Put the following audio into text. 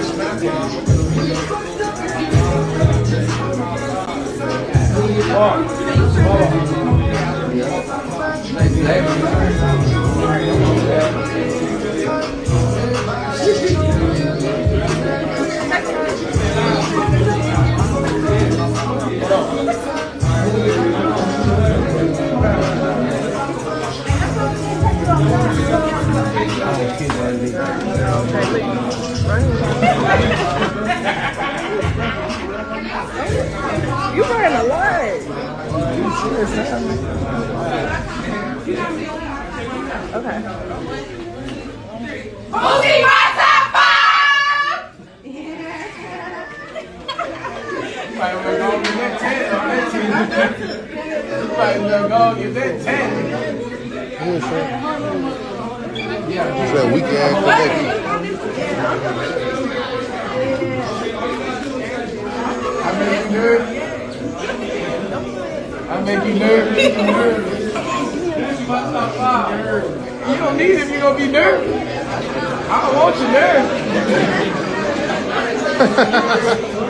You wearing a lot. Okay. Boosie, my top five! You might want to go get that 10 on that team. You might want to go get that 10. Yeah, it's that weak ass connected. I make you nervous. I make you nervous. You don't need it if you're going to be nervous. I don't want you nervous.